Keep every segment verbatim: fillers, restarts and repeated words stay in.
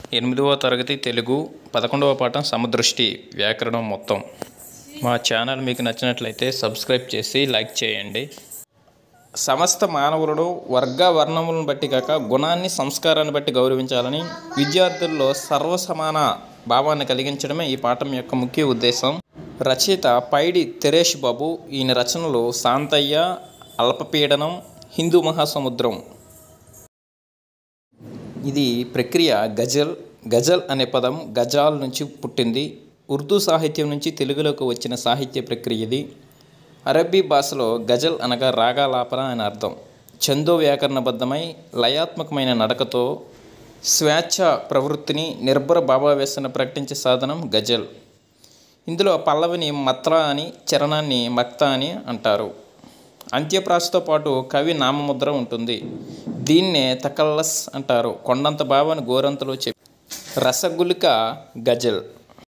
ఎనిమిదవ తరగతి తెలుగు పదకొండవ పాఠం సమదృష్టి వ్యాకరణం మొత్తం. మా ఛానల్ మీకు నచ్చినట్లయితే సబ్స్క్రైబ్ చేసి లైక్ చేయండి. సమస్త మానవులను వర్గ వర్ణములను బట్టి కాక గుణాన్ని సంస్కారాన్ని బట్టి గౌరవించాలని విద్యార్థుల్లో సర్వసమాన భావాన్ని కలిగించడమే ఈ పాఠం యొక్క ముఖ్య ఉద్దేశం. రచయిత పైడి తెరేష్ బాబు. ఈయన రచనలు శాంతయ్య, అల్పపీడనం, హిందూ మహాసముద్రం. ఇది ప్రక్రియ గజల్. గజల్ అనే పదం గజాల్ నుంచి పుట్టింది. ఉర్దూ సాహిత్యం నుంచి తెలుగులోకి వచ్చిన సాహిత్య ప్రక్రియ ఇది. అరబ్బీ భాషలో గజల్ అనగా రాగాలాపన అని అర్థం. ఛందో వ్యాకరణబద్ధమై లయాత్మకమైన నడకతో స్వేచ్ఛ ప్రవృత్తిని, నిర్భర భావావేశాన్ని ప్రకటించే సాధనం గజల్. ఇందులో పల్లవిని మత్రా అని, చరణాన్ని మక్తా అని అంటారు. అంత్యప్రాసతో పాటు కవి నామముద్ర ఉంటుంది. దీన్నే తకల్లస్ అంటారు. కొండంత భావాన్ని గోరంతలో చెప్పి రసగులిక గజల్.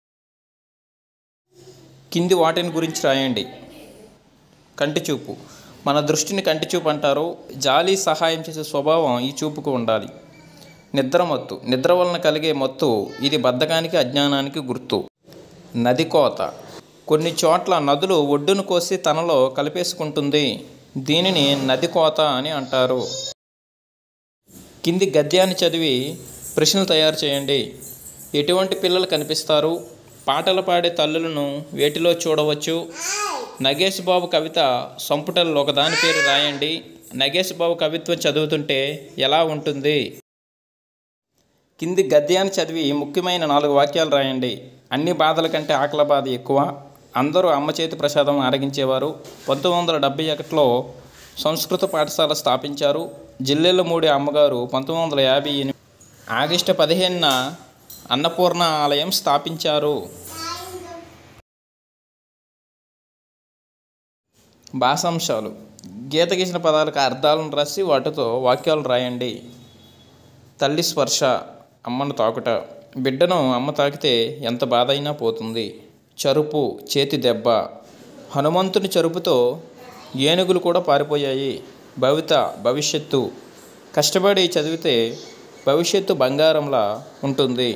కింది వాటిని గురించి రాయండి. కంటి చూపు. మన దృష్టిని కంటి చూపు అంటారు. జాలి సహాయం చేసే స్వభావం ఈ చూపుకు ఉండాలి. నిద్రమత్తు. నిద్ర వలన కలిగే మత్తు. ఇది బద్ధకానికి, అజ్ఞానానికి గుర్తు. నది కోత. కొన్ని చోట్ల నదులు ఒడ్డును కోసి తనలో కలిపేసుకుంటుంది. దీనిని నది కోత అని అంటారు. కింది గద్యాన్ని చదివి ప్రశ్నలు తయారు చేయండి. ఎటువంటి పిల్లలు కనిపిస్తారు? పాటలు పాడే తల్లులను వేటిలో చూడవచ్చు? నగేష్ బాబు కవిత సంపుటల్లో ఒకదాని పేరు రాయండి. నగేష్ బాబు కవిత్వం చదువుతుంటే ఎలా ఉంటుంది? కింది గద్యాన్ని చదివి ముఖ్యమైన నాలుగు వాక్యాలు రాయండి. అన్ని బాధల కంటే ఆకలి బాధ ఎక్కువ. అందరూ అమ్మ చేతి ప్రసాదం ఆరగించేవారు. పంతొమ్మిది వందల డెబ్బై ఒకటిలో సంస్కృత పాఠశాల స్థాపించారు. జిల్లెల మూడి అమ్మగారు పంతొమ్మిది వందల యాభై ఎనిమిది ఆగస్టు పదిహేనున అన్నపూర్ణ ఆలయం స్థాపించారు. భాషాంశాలు. గీత గీసిన పదాలకు అర్థాలను రాసి వాటితో వాక్యాలు రాయండి. తల్లి స్పర్శ, అమ్మను తాకుట. బిడ్డను అమ్మ తాకితే ఎంత బాధ అయినా పోతుంది. చరుపు, చేతి దెబ్బ. హనుమంతుని చరుపుతో ఏనుగులు కూడా పారిపోయాయి. భవిత, భవిష్యత్తు. కష్టపడి చదివితే భవిష్యత్తు బంగారంలా ఉంటుంది.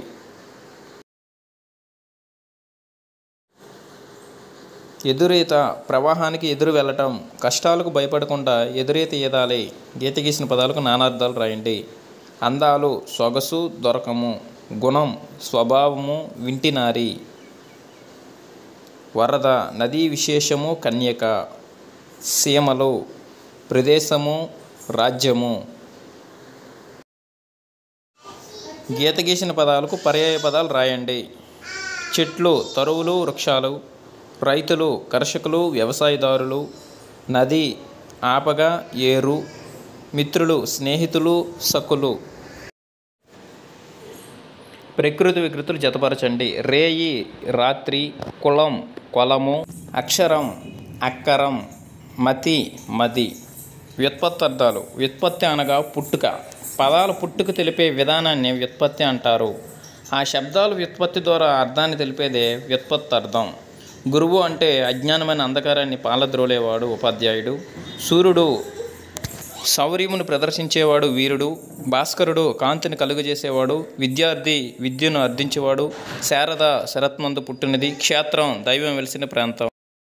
ఎదురీత. ప్రవాహానికి ఎదురు వెళ్ళటం. కష్టాలకు భయపడకుండా ఎదురీత ఈదాలి. గీత గీసిన పదాలకు నానార్థాలు రాయండి. అందాలు, సొగసు, దొరకము. గుణం, స్వభావము, వింటినారి. వరద, నదీ విశేషము, కన్యక. సీమలు, ప్రదేశము, రాజ్యము. గీత గీసిన పదాలకు పర్యాయ పదాలు రాయండి. చెట్లు, తరువులు, వృక్షాలు. రైతులు, కర్షకులు, వ్యవసాయదారులు. నది, ఆపగా, ఏరు. మిత్రులు, స్నేహితులు, సకులు. ప్రకృతి వికృతులు జతపరచండి. రేయి, రాత్రి. కులం, కొలము. అక్షరం, అక్కరం. మతి, మది. వ్యుత్పత్తార్థాలు. వ్యుత్పత్తి అనగా పుట్టుక. పదాల పుట్టుక తెలిపే విధానాన్ని వ్యుత్పత్తి అంటారు. ఆ శబ్దాలు వ్యుత్పత్తి ద్వారా అర్థాన్ని తెలిపేదే వ్యుత్పత్తార్థం. గురువు అంటే అజ్ఞానమైన అంధకారాన్ని పాలద్రోలేవాడు ఉపాధ్యాయుడు. సూర్యుడు శౌర్యమును ప్రదర్శించేవాడు వీరుడు. భాస్కరుడు కాంతిని కలుగజేసేవాడు. విద్యార్థి విద్యను అర్థించేవాడు. శారద శరత్మందు పుట్టినది. క్షేత్రం దైవం వెలిసిన ప్రాంతం.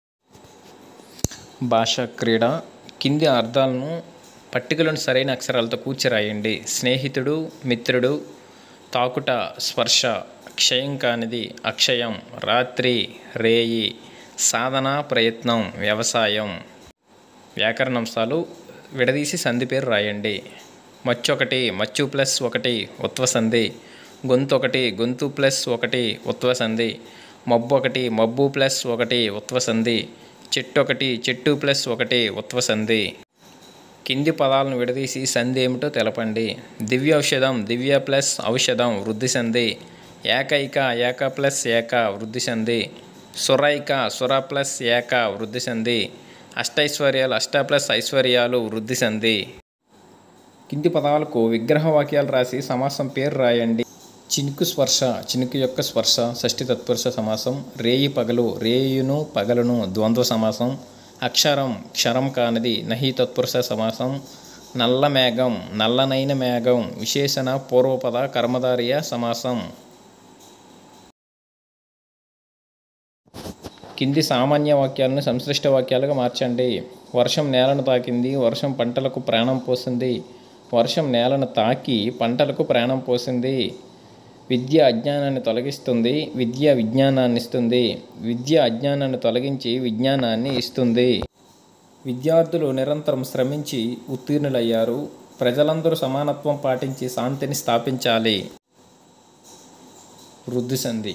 భాష క్రీడ. కింది అర్థాలను పట్టికలోని సరైన అక్షరాలతో కూర్చి రాయండి. స్నేహితుడు, మిత్రుడు. తాకుట, స్పర్శ. క్షయం కానిది, అక్షయం. రాత్రి, రేయి. సాధన, ప్రయత్నం, వ్యవసాయం. వ్యాకరణాంశాలు. విడదీసి సంధి పేరు రాయండి. మచ్చు ఒకటి, మచ్చు ప్లస్ ఒకటి, ఉత్వసంధి. గొంతు ఒకటి, గొంతు ప్లస్ ఒకటి, ఉత్వసంధి. మబ్బు ఒకటి, మబ్బు ప్లస్ ఒకటి, ఉత్వసంధి. చెట్టు ఒకటి, చెట్టు ప్లస్ ఒకటి, ఉత్వసంధి. కింది పదాలను విడదీసి సంధి ఏమిటో తెలపండి. దివ్య ఔషధం, దివ్య ప్లస్ ఔషధం, వృద్ధి సంధి. ఏకైక, ఏక ప్లస్ ఏక, వృద్ధి సంధి. సురైక, సుర ప్లస్ ఏక, వృద్ధి సంధి. అష్టైశ్వర్యాలు, అష్ట ప్లస్ ఐశ్వర్యాలు, వృద్ధి సంధి. కింది పదాలకు విగ్రహ వాక్యాలు రాసి సమాసం పేరు రాయండి. చినుకు స్పర్శ, చినుకు యొక్క స్పర్శ, షష్ఠి తత్పురుష సమాసం. రేయి పగలు, రేయును పగలును, ద్వంద్వ సమాసం. అక్షరం, క్షరం కానిది, నహి తత్పురుష సమాసం. నల్ల మేఘం, నల్లనైన మేఘం. విశేషణ పూర్వపద కర్మధారయ సమాసం. కింది సామాన్య వాక్యాలను సంశ్లిష్ట వాక్యాలుగా మార్చండి. వర్షం నేలను తాకింది, వర్షం పంటలకు ప్రాణం పోసింది. వర్షం నేలను తాకి పంటలకు ప్రాణం పోసింది. విద్య అజ్ఞానాన్ని తొలగిస్తుంది, విద్య విజ్ఞానాన్ని ఇస్తుంది. విద్య అజ్ఞానాన్ని తొలగించి విజ్ఞానాన్ని ఇస్తుంది. విద్యార్థులు నిరంతరం శ్రమించి ఉత్తీర్ణులయ్యారు. ప్రజలందరూ సమానత్వం పాటించి శాంతిని స్థాపించాలి. వృద్ధి సంధి.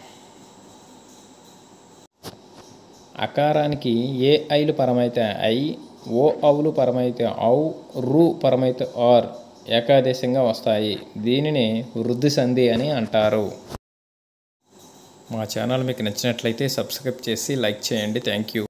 అకారానికి ఏ ఐలు పరమైతే ఐ, ఓ అవులు పరమైతే ఔ, రు పరమైతే ఆర్ ఏకాదేశంగా వస్తాయి. దీనిని వృద్ధి సంధి అని అంటారు. మా ఛానల్ మీకు నచ్చినట్లయితే సబ్స్క్రైబ్ చేసి లైక్ చేయండి. Thank you.